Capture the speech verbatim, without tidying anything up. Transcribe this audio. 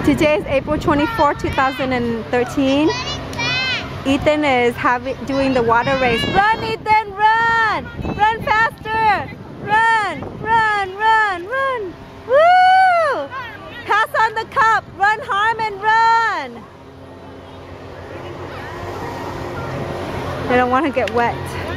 Today is April twenty-fourth, two thousand thirteen. Ethan is having doing the water race. Run, Ethan, run! Run faster! Run, run, run, run! Woo! Pass on the cup. Run, Harmon, run! They don't want to get wet.